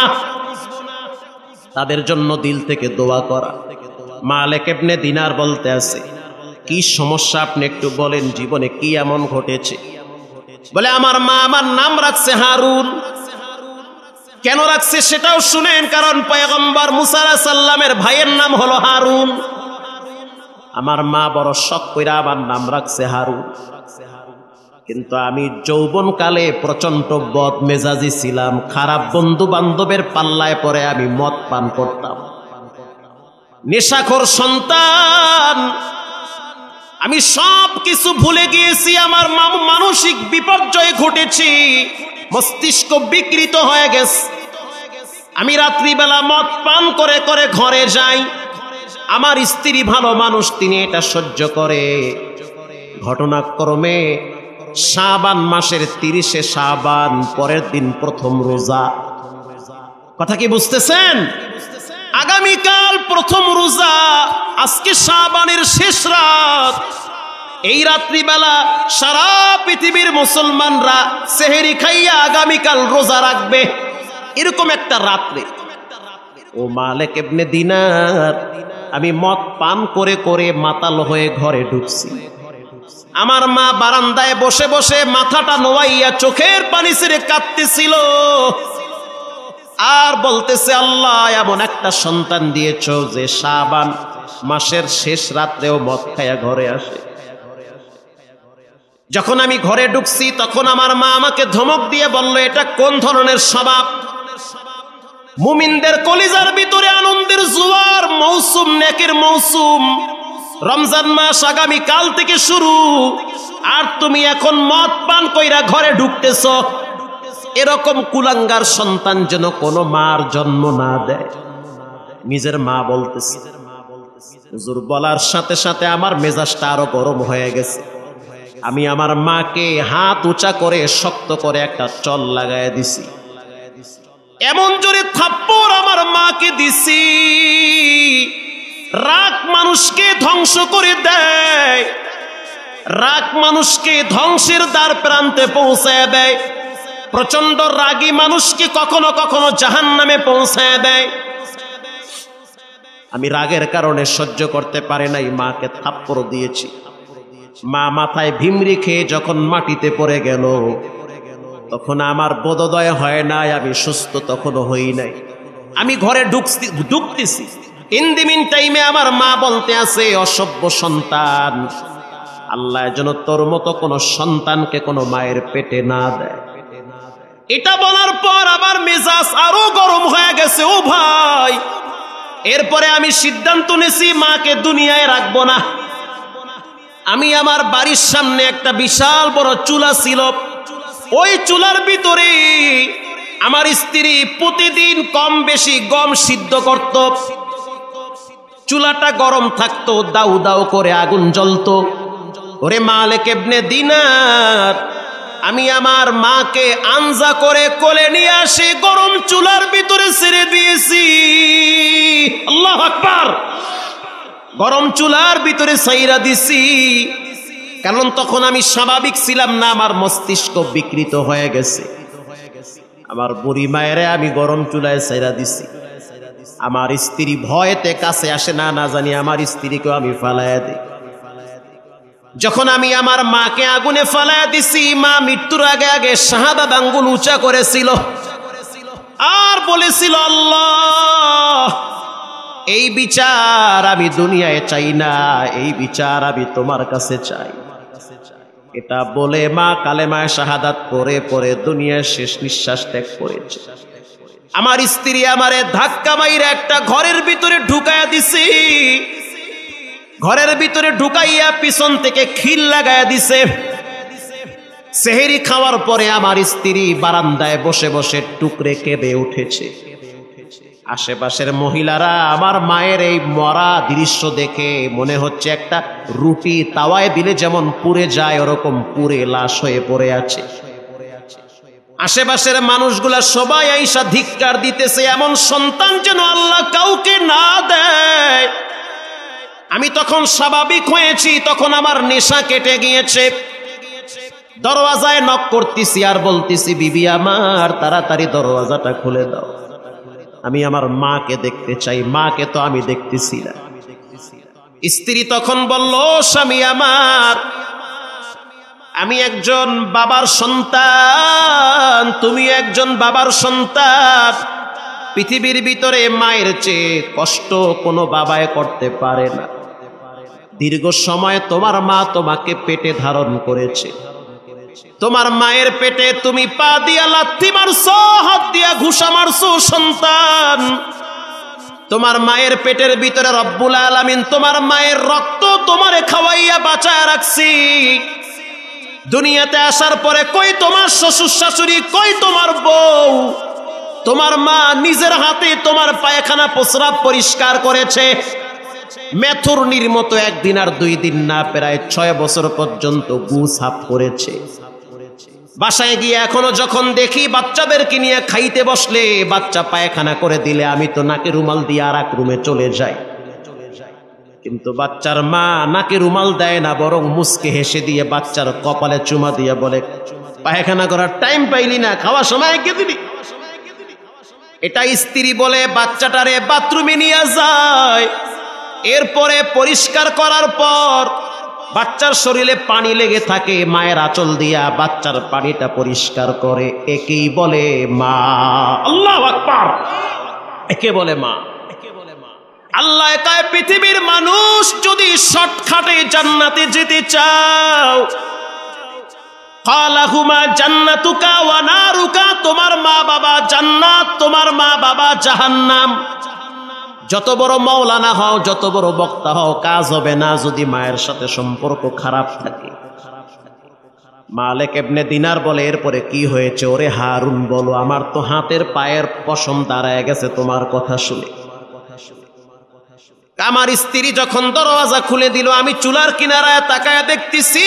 তাদের জন্য দিল থেকে দোয়া করা। মালিক ইবনে দিনার বলতে আছে, কি সমস্যা আপনি একটু বলেন, জীবনে কি এমন ঘটেছে? বলে আমার মা আমার নাম রাখছে হারুন। কেন রাখছে সেটাও শুনেন, কারণ পয়গম্বর মুসা আলাইহিস সালামের ভাইয়ের নাম হলো হারুন। আমার মা বড় শখ কইরা আমার নাম রাখছে হারুন। কিন্তু আমি যৌবনকালে প্রচন্ড বদ মেজাজি ছিলাম, খারাপ বন্ধু বান্ধবের পাল্লায় পরে আমি মদ পান করতাম, নেশাখোর সন্তান। আমি সব কিছু ভুলে গিয়েছি, আমার মানসিক বিপর্যয় ঘটেছি, মস্তিষ্ক বিকৃত হয়ে গেছে। আমি রাত্রিবেলা মদ পান করে করে ঘরে যাই। আমার স্ত্রী ভালো মানুষ, তিনি এটা সহ্য করে। ঘটনাক্রমে শাবান মাসের তিরিশে শাবান, পরের দিন প্রথম রোজা। কথা কি বুঝতেছেন? আগামীকাল প্রথম রোজা, আজকে শাবানের শেষ রাত। এই রাত্রিবেলা সারা পৃথিবীর মুসলমানরা সেহরি খাইয়া আগামীকাল রোজা রাখবে, এরকম একটা রাত্রে। ও মালিক ইবনে দিনার, আমি মদ পান করে করে মাতাল হয়ে ঘরে ঢুকছি। আমার মা বারান্দায় বসে বসে মাথাটা নোয়াইয়া চোখের পানি ছেড়ে কাঁদতেছিল আর বলতেছে, আল্লাহ এমন একটা সন্তান দিয়েছ যে শাবান মাসের শেষ রাত্রেও মদ খাইয়া ঘরে আসে। যখন আমি ঘরে ঢুকছি তখন আমার মা আমাকে ধমক দিয়ে বলল, এটা কোন ধরনের স্বভাব? মুমিনদের কলিজার ভিতরে আনন্দের জোয়ার মৌসুম, নেকের মৌসুম, রমজান মাস আগামী কাল থেকে শুরু, আর তুমি এখন মদ পান কইরা ঘরে ঢুকতেছ। এরকম কুলাঙ্গার সন্তান যেন কোনো মার জন্ম না দেয়। নিজের মা বলতেছে। হুজুর বলার সাথে সাথে আমার মেজাজটা আরো গরম হয়ে গেছে। আমি আমার মাকে হাত উঁচা করে শক্ত করে একটা চল লাগায় দিছি। এমন জোরে থাপ্পড় আমার মাকে দিছি, রাগ মানুষকে ধ্বংস করে দেয়, রাগ মানুষকে ধ্বংসের দ্বার প্রান্তে পৌঁছায় দেয়। প্রচন্ড রাগী মানুষকে কখনো কখনো জাহান্নামে পৌঁছায় দেয়। আমি রাগের কারণে সহ্য করতে পারি নাই, মাকে থাপ্পড় দিয়েছি। মা মাথায় ভিমরি খেয়ে যখন মাটিতে পড়ে গেল, তখন আমার বোধোদয় হয় নাই, আমি সুস্থ তখনও হই নাই। আমি ঘরে ঢুকছি ঢুকতেছি ইন দি মিন টাইমে আমার মা বলতে আছে, অসভ্য সন্তান, আল্লাহ যেন তোর মতো কোন সন্তানকে কোনো মায়ের পেটে না দেয়। এটা বলার পর আমার মেজাজ আরো গরম হয়ে গেছে। ও ভাই, এরপরে আমি সিদ্ধান্ত নিয়েছি মাকে দুনিয়ায় রাখবো না। আমি আমার বাড়ির সামনে একটা বিশাল বড় চুলা ছিল, ওই চুলার ভিতরে আমার স্ত্রী প্রতিদিন কম বেশি গম সিদ্ধ করত। চুলাটা গরম থাকতো, দাউ দাউ করে আগুন জ্বলতো। ওরে মালিক ইবনে দিনার, আমি আমার মাকে আনজা করে কোলে নিয়ে আসি, গরম চুলার ভিতরে ছেড়ে দিয়েছি। আল্লাহু আকবার। গরম চুলার ভিতরে ছাইরা দিছি, কারণ তখন আমি স্বাভাবিক ছিলাম না, আমার মস্তিষ্ক বিকৃত হয়ে গেছে। আমার বুড়ি মায়েরে আমি গরম চুলায় ছাইরা দিছি। আমার স্ত্রী ভয়েতে কাছে আসে না, না জানি আমার স্ত্রীকেও আমি ফালাইয়া দিই। যখন আমি আমার মাকে আগুনে ফালাইয়া দিছি, মা মৃত্যুর আগে আগে শাহাদাত আঙ্গুল উঁচা করেছিল আর বলেছিল, আল্লাহ এই বিচার আমি দুনিয়ায় চাই না, এই বিচার আমি তোমার কাছে চাই। এটা বলে মা কালেমায়ে শাহাদাত পড়ে পড়ে দুনিয়ার শেষ নিঃশ্বাস ত্যাগ করেছে। আমার স্ত্রী আমারে ধাক্কা মাইরা একটা ঘরের ভিতরে ঢুকাইয়া দিছি। ঘরের ভিতরে ঢুকাইয়া পিছন থেকে খিল লাগাইয়া দিছে। সেহরি খাওয়ার পরে আমার স্ত্রী বারান্দায় বসে বসে টুকরে কেঁদে উঠেছে। আশেপাশের মহিলারা আমার মায়ের এই মরা দৃশ্য দেখে মনে হচ্ছে একটা রুটি তাওয়ায় দিলে যেমন পুড়ে যায়, ওরকম পুড়ে লাশ হয়ে পড়ে আছে। আশেপাশের মানুষগুলা সবাই আইসা ধিক্কার দিতেছে, এমন সন্তান যেন আল্লাহ কাউকে না দেয়। আমি তখন স্বাভাবিক হয়েছি, তখন আমার নেশা কেটে গিয়েছে। দরওয়াজায় নক করতেছি আর বলতেছি, বিবি আমার তাড়াতাড়ি দরওয়াজাটা খুলে দাও, আমি আমার মাকে দেখতে চাই। মাকে তো আমি দেখতেছি না। স্ত্রী তখন বলল, স্বামী আমার, আমি একজন বাবার সন্তান, তুমি একজন বাবার সন্তান। পৃথিবীর ভিতরে মায়ের চেয়ে কষ্ট কোনো বাবায় করতে পারে না। দীর্ঘ সময় তোমার মা তোমাকে পেটে ধারণ করেছে। তোমার মায়ের পেটে তুমি পা দিয়া লাথি মারছো, হাত দিয়া ঘুষা মারছো সন্তান। তোমার মায়ের পেটের ভিতরে রব্বুল আলামিন তোমার মায়ের রক্ত তোমারে খাওয়াইয়া বাঁচায় রাখছি। দুনিয়াতে আসার পরে কই তোমার শ্বশুর শাশুড়ি, কই তোমার বউ? তোমার মা নিজের হাতে তোমার পায়খানা প্রস্রাব পরিষ্কার করেছে। মেথুরনির মতো একদিন আর দুই দিন না, প্রায় ছয় বছর পর্যন্ত গু সাফ করেছে। বাসায় গিয়ে এখনো যখন দেখি বাচ্চাদেরকে নিয়ে খাইতে বসলে, বাচ্চা পায়খানা করে দিলে আমি তো নাকে রুমাল দিয়ে আর এক রুমে চলে যাই। কিন্তু বাচ্চার মা নাকে রুমাল দেয় না, বরং মুসকে হেসে দিয়ে বাচ্চার কপালে চুমা দিয়ে বলে, পায়খানা করার টাইম পাইলি না, খাওয়ার সময় কে দিবি? এটা স্ত্রী বলে বাচ্চাটারে বাথরুমে নিয়ে যায়। এরপরে পরিষ্কার করার পর বাচ্চার শরীরে পানি লেগে থাকে, মায়ের আঁচল দিয়া বাচ্চার পানিটা পরিষ্কার করে। একেই বলে মা। আল্লাহু আকবার। একে বলে মা। আল্লাহ কয়, পৃথিবীর মানুষ যদি শর্টকাটে জান্নাতে যেতে চাও, কালাহুমা জান্নাতুকা ওয়া নারুকা, তোমার মা বাবা জান্নাত, তোমার মা বাবা জাহান্নাম। যত বড় মাওলানা হও, যত বড় বক্তা হও, কাজ হবে না যদি মায়ের সাথে সম্পর্ক খারাপ থাকে। মালিক ইবনে দিনার বলে, এরপরে কি হয়েছে? ওরে হারুন, বলো, আমার তো হাতের পায়ের পশম দাঁড়ায় গেছে তোমার কথা শুনে। আমার স্ত্রী যখন দরওয়াজা খুলে দিল, আমি চুলার কিনারায় তাকায় দেখতেছি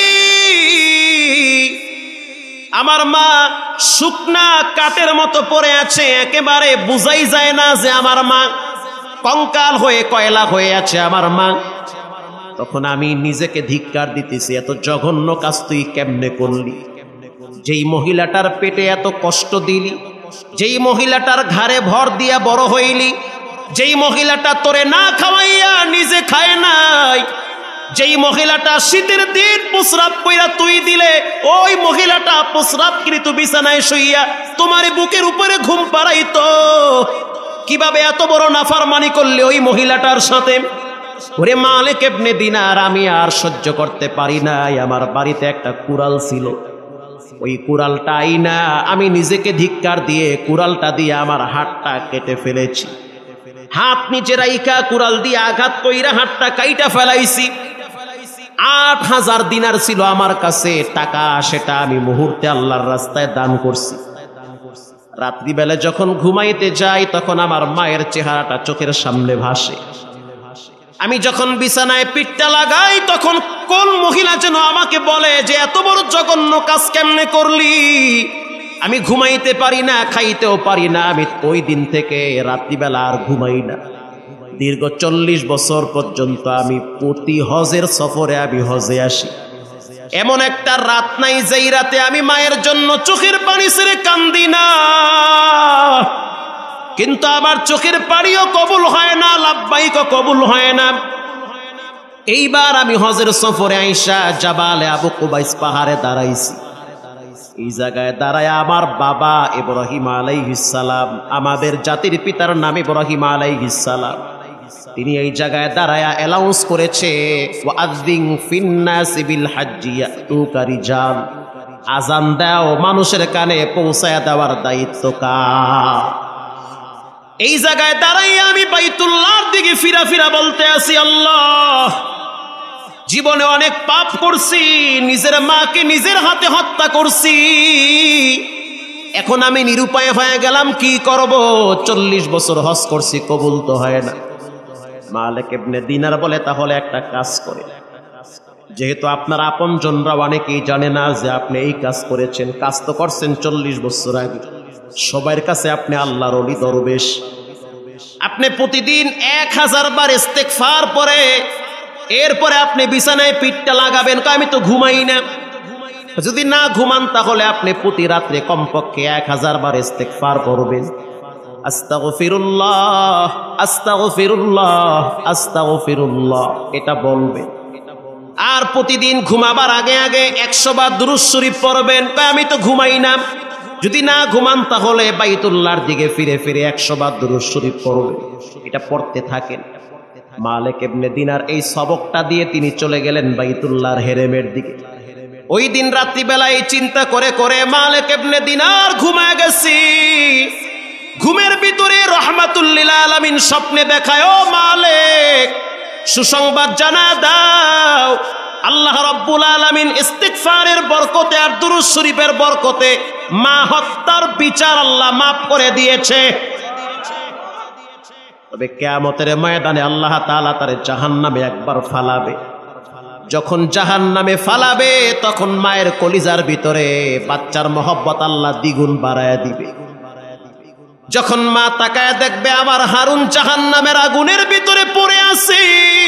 আমার মা শুকনা কাঠের মতো পড়ে আছে। একেবারে বুঝাই যায় না যে আমার মা কঙ্কাল হয়ে কয়লা হয়ে আছে আমার মা। তখন আমি নিজেকে ধিক্কার দিতেছি, এত জঘন্য কাজ তুই কেমনে করলি? যেই মহিলাটার পেটে এত কষ্ট দিলি, যেই মহিলাটার ঘাড়ে ভর দিয়া বড় হইলি, যেই মহিলাটা তোরে না খাওয়াইয়া নিজে খায় নাই, যেই মহিলাটা শীতের দিন প্রস্রাব কইরা তুই দিলে, ওই মহিলাটা প্রস্রাবকৃত বিছানায় শুইয়া তোমার বুকের উপরে ঘুম পাড়াইতো। কিভাবে এত বড় নাফরমানি করলে ওই মহিলাটার সাথে? ওরে মালিক ইবনে দিনার, আমি আর সহ্য করতে পারি নাই। আমার বাড়িতে একটা কুড়াল ছিল, ওই কুড়ালটা আইনা আমি নিজেকে ধিক্কার দিয়ে কুড়ালটা দিয়ে আমার হাতটা কেটে ফেলেছি। হাত নিচে রাইখা কুড়াল দিয়ে আঘাত কইরা হাতটা কাইটা ফেলাইছি। আট হাজার দিনার ছিল আমার কাছে টাকা, সেটা আমি মুহূর্তে আল্লাহর রাস্তায় দান করছি। রাত্রিবেলা যখন ঘুমাইতে যাই, তখন আমার মায়ের চেহারাটা চোখের সামনে ভাসে। আমি যখন বিছানায় পিঠটা লাগাই, তখন কোন মহিলা যেন আমাকে বলে যে এত বড় জঘন্য কাজ কেমনে করলি? আমি ঘুমাইতে পারি না, খাইতেও পারি না। আমি ওই দিন থেকে রাত্রিবেলা আর ঘুমাই না। দীর্ঘ চল্লিশ বছর পর্যন্ত আমি প্রতি হজের সফরে আমি হজে আসি। এমন একটা রাত নাই যেই রাতে আমি মায়ের জন্য চোখের পানি ছেড়ে কান্দি না। কিন্তু আমার চোখের পানিও কবুল হয় না, লাব্বাইকও কবুল হয় না। এইবার আমি হজের সফরে আইসা জাবালে আবু কুবাইস পাহাড়ে দাঁড়াইছি। এই জায়গায় দাঁড়ায় আমার বাবা ইব্রাহিম আলাইহিস সালাম, আমাদের জাতির পিতার নাম ইব্রাহিম আলাইহিস সালাম, তিনি এই জায়গায় দাঁড়ায় অ্যালাউন্স করেছে, ওয়াযিন ফিন্নাসি বিল হাজ্জি ইয়াতুকা রিজাল, আজান দাও, মানুষের কানে পৌঁছায়া দেওয়ার দায়িত্ব কার? এই জায়গায় দাঁড়াইয়া আমি বাইতুল্লাহর দিকে ফিরা ফিরা বলতে আছি, আল্লাহ, জীবনে অনেক পাপ করছি, নিজের মাকে নিজের হাতে হত্যা করছি, এখন আমি নিরুপায় হয়ে গেলাম, কি করব? চল্লিশ বছর হজ করছি, কবুল তো হয় না। মালিক ইবনে দিনার বলে, তাহলে একটা কাজ করে, যেহেতু আপনার আপনজনরা অনেকেই জানে না যে আপনি এই কাজ করেছেন, কাজ তো করছেন চল্লিশ বছর আগে, সবার কাছে আপনি আল্লাহর ওলি দরবেশ, আপনি প্রতিদিন এক হাজার বার ইস্তেগফার পরে এরপরে আপনি বিছানায় পিঠটা লাগাবেন। আমি তো ঘুমাই না, যদি না ঘুমান তাহলে আপনি প্রতি রাত্রে কমপক্ষে এক হাজার বার ইস্তেগফার করবেন। আস্তাগফিরুল্লাহ আস্তাগফিরুল্লাহ আস্তাগফিরুল্লাহ এটা বলবেন। আর প্রতিদিন ঘুমাবার আগে আগে একশো বার দুরূদ শরীফ পড়বেন। আমি তো ঘুমাই না, যদি না ঘুমান তাহলে বাইতুল্লাহর দিকে ফিরে ফিরে একশো বার দুরূদ শরীফ পড়বেন। এটা পড়তে থাকেন। মালিক ইবনে দিনার এই সবকটা দিয়ে তিনি চলে গেলেন বাইতুল্লাহর হেরেমের দিকে। ওই দিন রাত্রিবেলায় চিন্তা করে করে মালিক ইবনে দিনার ঘুমায় গেছি। ঘুমের ভিতরে রাহমাতুল লিল আলামিন স্বপ্নে দেখায়, ও মালিক সুসংবাদ জানা দাও, আল্লাহ রাব্বুল আলামিন ইস্তিগফারের বরকতে আর দুরূদ শরীফের বরকতে মা হত্যার বিচার আল্লাহ মাফ করে দিয়েছে। তবে কিয়ামতের ময়দানে আল্লাহ তাআলা তারে জাহান্নামে একবার ফালাবে। যখন জাহান্নামে ফালাবে তখন মায়ের কলিজার ভিতরে বাচ্চার মহব্বত আল্লাহ দ্বিগুণ বাড়ায় দিবে। যখন মা তাকায় দেখবে আমার হারুন জাহান্নামের আগুনের ভিতরে পড়ে আছে,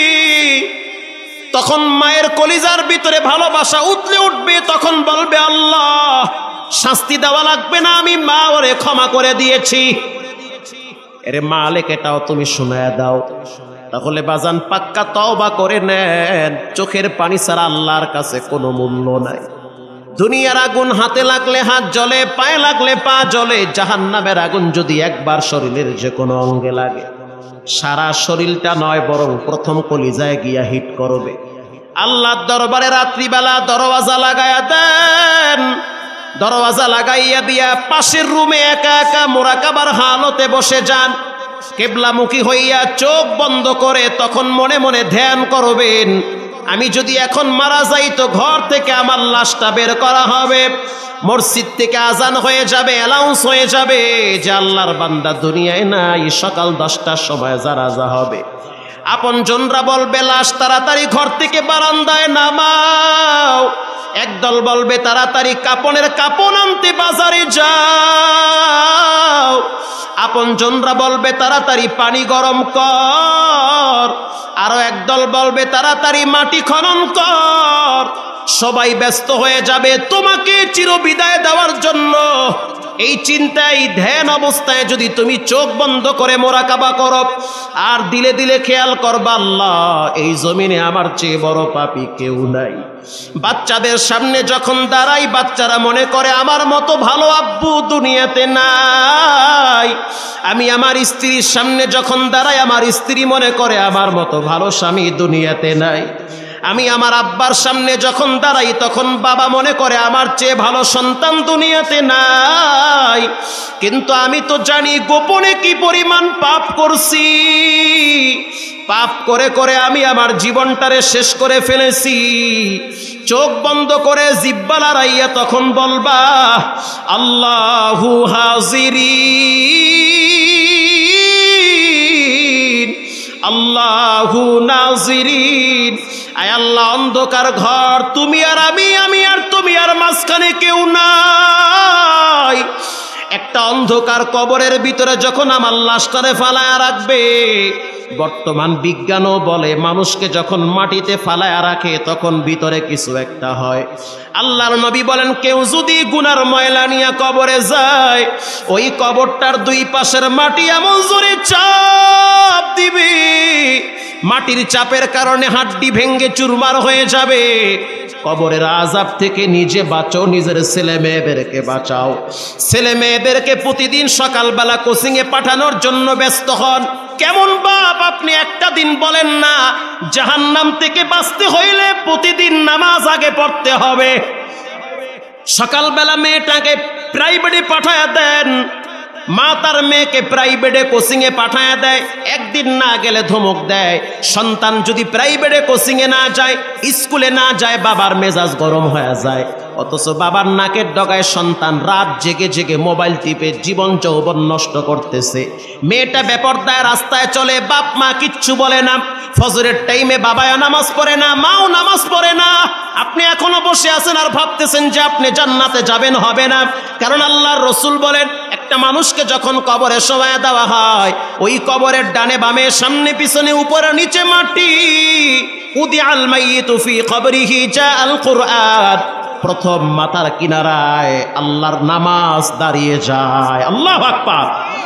তখন মায়ের কলিজার ভিতরে ভালোবাসা উতলে উঠবে। তখন বলবে, আল্লাহ শাস্তি দেওয়া লাগবে না, আমি মা ওরে ক্ষমা করে দিয়েছি। এরে মালিক এটাও তুমি শোনায় দাও। তাহলে বাজান পাক্কা তওবা করে নেন। চোখের পানি ছাড়া আল্লাহর কাছে কোনো মূল্য নাই। দুনিয়ার আগুন হাতে লাগলে হাত জ্বলে, পায়ে লাগলে পা জ্বলে। জাহান্নামের আগুন যদি একবার শরীরের যে কোনো অঙ্গে লাগে, সারা শরীরটা নয় বরং প্রথম কলিজায় গিয়া হিট করবে। আল্লাহর দরবারে রাত্রিবেলা দরওয়াজা লাগায়া দেন। দরওয়াজা লাগাইয়া দিয়া পাশের রুমে একা একা মুরাকাবার হালতে বসে যান। কিবলামুখী হইয়া চোখ বন্ধ করে তখন মনে মনে ধ্যান করবেন, আমি যদি এখন মারা যাই তো ঘর থেকে আমার লাশটা বের করা হবে, মসজিদ থেকে আজান হয়ে যাবে, অ্যালাউন্স হয়ে যাবে যে আল্লাহর বান্দা দুনিয়ায় নাই, সকাল দশটার সময় জানাজা হবে। আপন জনরা বলবে লাশ তাড়াতাড়ি ঘর থেকে বারান্দায় নামাও। একদল বলবে তাড়াতাড়ি কাপনের কাপন আনতে বাজারে যাও। আপন জনরা বলবে তাড়াতাড়ি পানি গরম কর। আরো একদল বলবে তাড়াতাড়ি মাটি খনন কর। সবাই ব্যস্ত হয়ে যাবে তোমাকে চিরবিদায় দেওয়ার জন্য। এই চিন্তায় ধ্যান অবস্থায় যদি তুমি চোখ বন্ধ করে মোরাকাবা করো আর দিলে দিলে খেয়াল করবা, আল্লাহ এই জমিনে আমার চেয়ে বড় পাপী কেউ নাই। বাচ্চাদের সামনে যখন দাঁড়াই বাচ্চারা মনে করে আমার মতো ভালো আব্বু দুনিয়াতে নাই। আমি আমার স্ত্রীর সামনে যখন দাঁড়াই আমার স্ত্রী মনে করে আমার মতো ভালো স্বামী দুনিয়াতে নাই। আমি আমার আব্বার সামনে যখন দাঁড়াই তখন বাবা মনে করে আমার চেয়ে ভালো সন্তান দুনিয়াতে নাই। কিন্তু আমি তো জানি গোপনে কি পরিমাণ পাপ করছি। পাপ করে করে আমি আমার জীবনটারে শেষ করে ফেলেছি। চোখ বন্ধ করে জিহ্বা লড়াইয়া তখন বলবা, আল্লাহু হাজিরিন আল্লাহু নাজিরিন। আয় আল্লাহ অন্ধকার ঘর, তুমি আর আমি, আমি আর তুমি, আর মাঝখানে কেউ নাই। একটা অন্ধকার কবরের ভিতরে যখন আমার লাশটারে ফালায়া রাখবে, বর্তমান বিজ্ঞানও বলে মানুষকে যখন মাটিতে ফালায়া রাখে তখন ভিতরে কিছু একটা হয়। আল্লাহর নবী বলেন কেউ যদি গুনার ময়লা নিয়ে কবরে যায়, ওই কবরটার দুই পাশের মাটি এমন জোরে চাপ দিবে, মাটির চাপের কারণে হাড্ডি ভেঙ্গে চুরমার হয়ে যাবে। কবরের আযাব থেকে নিজে বাঁচো, নিজের ছেলে মেয়েদেরকে বাঁচাও। ছেলে মেয়েদেরকে প্রতিদিন সকালবেলা কোচিং এ পাঠানোর জন্য ব্যস্ত হন। কেমন বাপ আপনি একটা দিন বলেন না জাহান্নাম থেকে বাঁচতে হইলে প্রতিদিন নামাজ আগে পড়তে হবে। সকালবেলা মেয়েটাকে প্রাইভেটে পাঠায়া দেন, মা তার মেয়েকে প্রাইভেটে কোচিং এ পাঠায়া দেয়, একদিন না গেলে ধমক দেয়। সন্তান যদি প্রাইভেটে কোচিং এ না যায়, স্কুলে না যায়, বাবার মেজাজ গরম হয়ে যায়। অথচ বাবার নাকের ডগায় সন্তান রাত জেগে জেগে মোবাইল টিপে জীবন যৌবন নষ্ট করতেছে। মেয়েটা বেপরদায় রাস্তায় চলে, বাপ মা কিচ্ছু বলে না। ফজরের টাইমে বাবাও নামাজ পড়ে না, মাও নামাজ পড়ে না। আপনি এখনো বসে আছেন আর ভাবতেছেন যে আপনি জান্নাতে যাবেন, হবে না। কারণ আল্লাহর রাসূল বলেন একটা মানুষকে যখন কবরে শোয়ায়া দেওয়া হয়, ওই কবরের ডানে বামে সামনে পিছনে উপরে নিচে মাটি। উদিআল মাইয়িতু ফি কবরিহি জাআল কুরআন। প্রথম মাথার কিনারায় আল্লাহর নামাজ দাঁড়িয়ে যায়। আল্লাহু আকবার।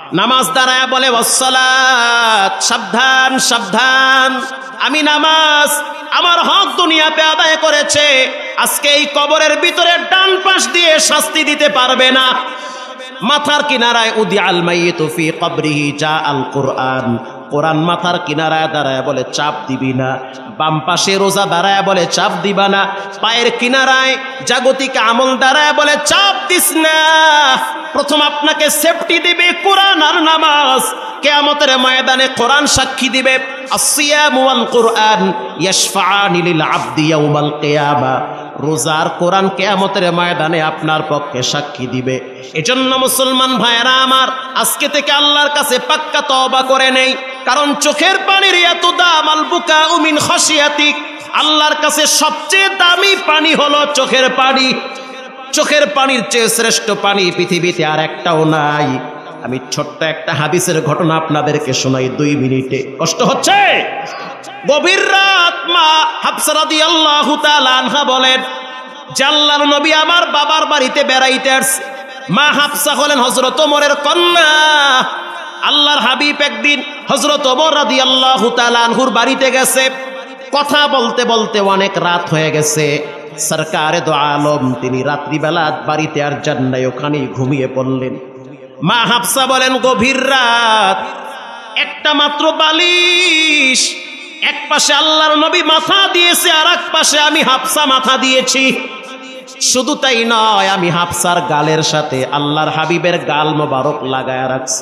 নামাজ দাঁড়ায় বলে ওয়াসসালাত, সাবধান সাবধান, আমি নামাজ আমার হক দুনিয়াতে আদায় করেছে, আজকে এই কবরের ভিতরে ডান পাশ দিয়ে শাস্তি দিতে পারবে না। মাথার কিনারায় উদিআল মাইয়িতু ফি কবরিহি জা আল কুরআন, কোরআন মাথার কিনারায় দাঁড়ায় বলে চাপ দিবি না। বাম পাশে রোজা দাঁড়ায় বলে চাপ দিবা না। পায়ের কিনারায় জাগতিক আমল দাঁড়ায় বলে চাপ দিস না। প্রথম আপনাকে সেফটি দিবে কোরআন আর নামাজ। কিয়ামতের ময়দানে কোরআন সাক্ষী দিবে, আসসিয়ামু ওয়াল কুরআন ইয়াশফাআনি লিল আবদি ইয়াউমাল কিয়ামা। রোজার কোরআন কিয়ামতের ময়দানে আপনার পক্ষে সাক্ষী দিবে। এজন্য মুসলমান ভাইরা আমার, আজকে থেকে আল্লাহর কাছে পাক্কা তওবা করে নেই, কারণ চোখের পানির এত দাম। আল বুকাউ মিন খাশিয়াতিক, আল্লাহর কাছে সবচেয়ে দামি পানি হলো চোখের পানি। চোখের পানির চেয়ে শ্রেষ্ঠ পানি পৃথিবীতে আর একটাও নাই। আমি ছোট্ট একটা হাদিসের ঘটনা আপনাদেরকে শোনাই দুই মিনিটে। কষ্ট হচ্ছে? গভীর রাত মা হাফসা রাদিয়াল্লাহু তাআলা আনহা বলেন যে আল্লাহর নবী আমার বাবার বাড়িতে বেড়াইতে আসছে। মা হাফসা হলেন হযরত ওমরের কন্যা। আল্লাহর হাবিব একদিন হযরত ওমর রাদিয়াল্লাহু তাআলা আনহুর বাড়িতে গেছে। কথা বলতে বলতে অনেক রাত হয়ে গেছে। সরকারে দো আলম তিনি রাত্রিবেলা বাড়িতে আর যান নাই, ওখানেই ঘুমিয়ে পড়লেন। মা হাফসা বলেন গভীর রাত, একটা মাত্র বালিশ, এক পাশে আল্লাহর নবী মাথা দিয়েছে, আর এক পাশে আমি হাফসা মাথা দিয়েছি। শুধু তাই নয়, আমি হাফসার গালের সাথে আল্লাহর হাবিবের গাল মোবারক লাগায়া রাখছি।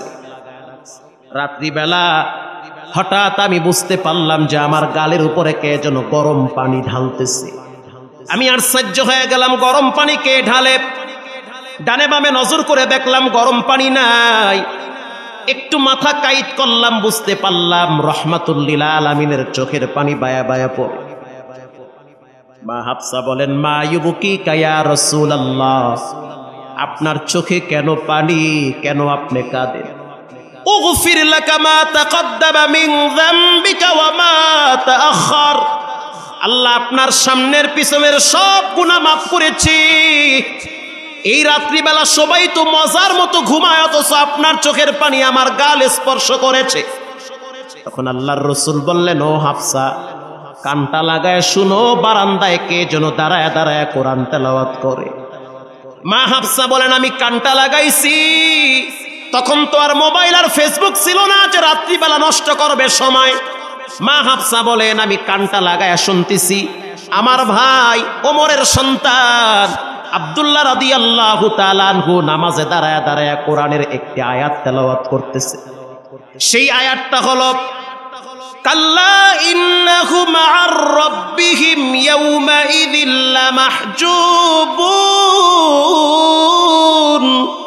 রাত্রিবেলা হঠাৎ আমি বুঝতে পারলাম যে আমার গালের উপরে কে যেন গরম পানি ঢালতেছে। আমি আশ্চর্য হয়ে গেলাম, গরম পানি কে ঢালে? ডানে বামে নজর করে দেখলাম গরম পানি নাই। একটু মাথা কাইট করলাম, বুঝতে পারলাম রহমাতুল লিল আলামিনের চোখের পানি বায়া বায়া পড়ে। মা হাফসা বলেন মা ইউবকিকা ইয়া রাসূলুল্লাহ, আপনার চোখে কেন পানি, কেন আপনি কাঁদেন? উগফির লাকা মা তাকদ্দামা মিন যামবিকা ওয়া মা তাআখার, আল্লাহ আপনার সামনের পিছনের সব গুনাহ মাফ করেছি। এই রাত্রিবেলা সবাই তো মজার মতো ঘুমায়, অথচ আপনার চোখের পানি আমার গাল স্পর্শ করেছে। তখন আল্লাহর রাসূল বললেন ও হাফসা, কানটা লাগায় শুনো, বারান্দায় কে যেন দাঁড়ায় দাঁড়ায় কোরআন তেলাওয়াত করে। মা হাফসা বলেন আমি কানটা লাগাইছি, তখন তো আর মোবাইল আর ফেসবুক ছিল না যে রাত্রিবেলা নষ্ট করবে সময়। মা হাফসা বলেন আমি কানটা লাগায় শুনতেছি, আমার ভাই ওমরের সন্তান আব্দুল্লাহ রাদিয়াল্লাহু তাআলা আনহু নামাজে দাঁড়ায় দাঁড়ায় কোরআনের একটি আয়াত তেলাওয়াত করতেছে। সেই আয়াতটা হলো কাল্লা ইন্নাহু মা'আর রাব্বিহিম ইয়াওমাইযিন লামাহজুবুন,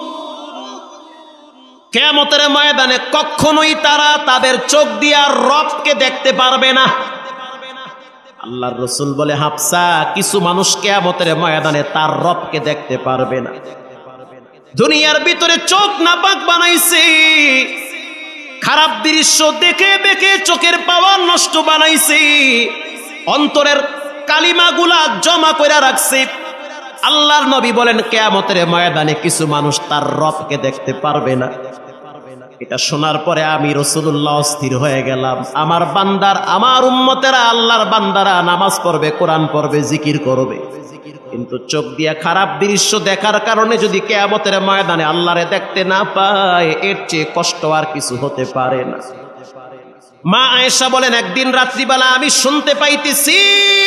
কিয়ামতের ময়দানে কখনোই তারা তাদের চোখ দিয়ে রবকে দেখতে পারবে না। আল্লাহর রাসূল বলে হাফসা, কিছু মানুষ কিয়ামতের ময়দানে তার রবকে দেখতে পারবে না। দুনিয়ার ভিতরে চোখ নাপাক বানাইছে, খারাপ দৃশ্য দেখে দেখে চোখের পাওয়ার নষ্ট বানাইছে, অন্তরের কালিমাগুলা জমা করে রাখছে। আল্লাহর নবী বলেন কিয়ামতের ময়দানে কিছু মানুষ তার রবকে দেখতে পারবে না। এটা শোনার পরে আমি রাসূলুল্লাহ অস্থির হয়ে গেলাম। আমার বান্দার, আমার উম্মতেরা, আল্লাহর বান্দারা নামাজ পড়বে, কোরআন পড়বে, জিকির করবে, কিন্তু চোখ দিয়ে খারাপ দৃশ্য দেখার কারণে যদি কিয়ামতের ময়দানে আল্লাহরে দেখতে না পায়, এর চেয়ে কষ্ট আর কিছু হতে পারে না। মা আয়েশা বলেন একদিন রাত্রিবেলা আমি শুনতে পাইতেছি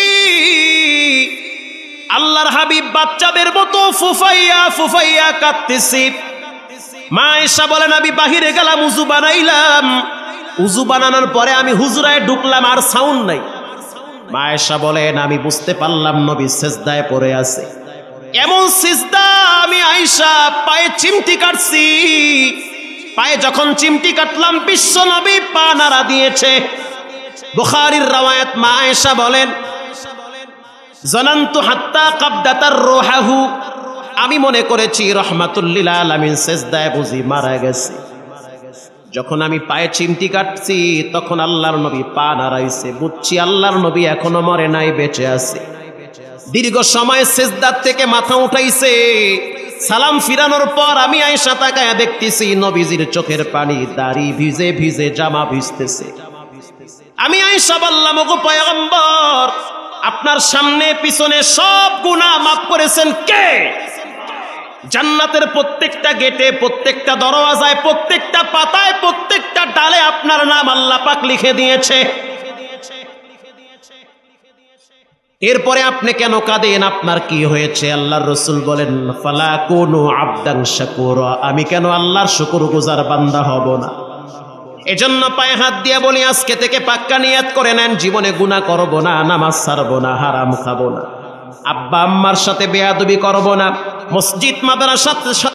আল্লাহর হাবিব বাচ্চাদের মতো ফুফাইয়া ফুফাইয়া কাঁদতেছি। মা আয়েশা বলেন আমি বাহিরে গেলাম, উযু বানাইলাম, উযু বানানোর পরে আমি হুজরায় ঢুকলাম, আর সাউন্ড নাই। মা আয়েশা বলেন আমি বুঝতে পারলাম নবী সিজদায় পড়ে আছে। এমন সিজদা আমি আয়েশা পায়ে চিমটি কাটছি। পায়ে যখন চিমটি কাটলাম বিশ্ব নবী পা নাড়া দিয়েছে। বুখারীর রওয়ায়াত, মা আয়েশা বলেন জানান্তু হাত্তা কাবদাতার রূহাহু, আমি মনে করেছি রহমাতুল লিল আলামিন সিজদায় বুঝি মারা গেছে। যখন আমি পায়ে চিমটি কাটছি তখন আল্লাহর নবী পা নাড়াইছে, বুঝছি আল্লাহর নবী এখনো মরে নাই, বেঁচে আছে। দীর্ঘ সময় সিজদার থেকে মাথা উঠাইছে, সালাম ফিরানোর পর আমি আয়েশা তাকায়া দেখতেছি নবীজির চোখের পানি, দাড়ি ভিজে ভিজে, জামা ভিজতেছে। আমি আয়েশা বললাম, ওগো পয়গম্বর, আপনার সামনে পিছনে সব গুনাহ মাফ করেছেন কে? জান্নাতের প্রত্যেকটা গেটে, প্রত্যেকটা দরওয়াজায়, প্রত্যেকটা পাতায়, প্রত্যেকটা ডালে আপনার নাম আল্লাহ পাক লিখে দিয়েছে। এরপরে আপনি কেন কাঁদেন? আপনার কি হয়েছে? আল্লাহর রাসূল বলেন, ফালা কুনু আবদান শাকুরা, আমি কেন আল্লাহর শুকরগুজার বান্দা হব না? এজন্য পায়ে হাত দিয়ে বলি, আজকে থেকে পাক্কা নিয়ত করে নেন, জীবনে গুনাহ করব না, নামাজ ছাড়ব না, হারাম খাবো না, আব্বা আম্মার সাথে বেয়াদবি করব না, মসজিদ মাদ্রাসার